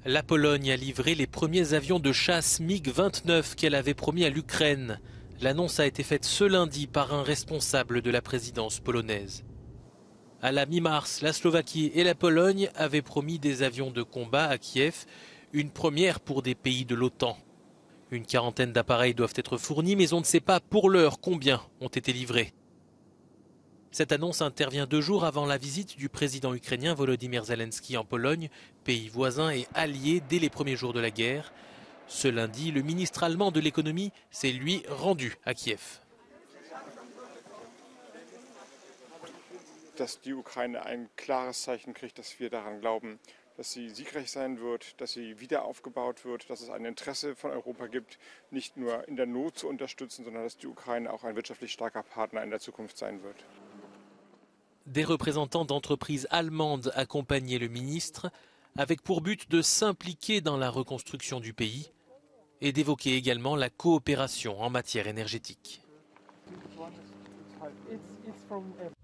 La Pologne a livré les premiers avions de chasse MiG-29 qu'elle avait promis à l'Ukraine. L'annonce a été faite ce lundi par un responsable de la présidence polonaise. À la mi-mars, la Slovaquie et la Pologne avaient promis des avions de combat à Kiev, une première pour des pays de l'OTAN. Une quarantaine d'appareils doivent être fournis, mais on ne sait pas pour l'heure combien ont été livrés. Cette annonce intervient 2 jours avant la visite du président ukrainien Volodymyr Zelensky en Pologne, pays voisin et allié dès les premiers jours de la guerre. Ce lundi, le ministre allemand de l'économie s'est lui rendu à Kiev. Dass die Ukraine ein klares Zeichen kriegt, dass wir daran glauben, dass sie siegreich sein wird, dass sie wieder aufgebaut wird, dass es ein Interesse von Europa gibt, nicht nur in der Not zu unterstützen, sondern dass die Ukraine auch ein wirtschaftlich starker Partner in der Zukunft sein wird. Des représentants d'entreprises allemandes accompagnaient le ministre, avec pour but de s'impliquer dans la reconstruction du pays et d'évoquer également la coopération en matière énergétique.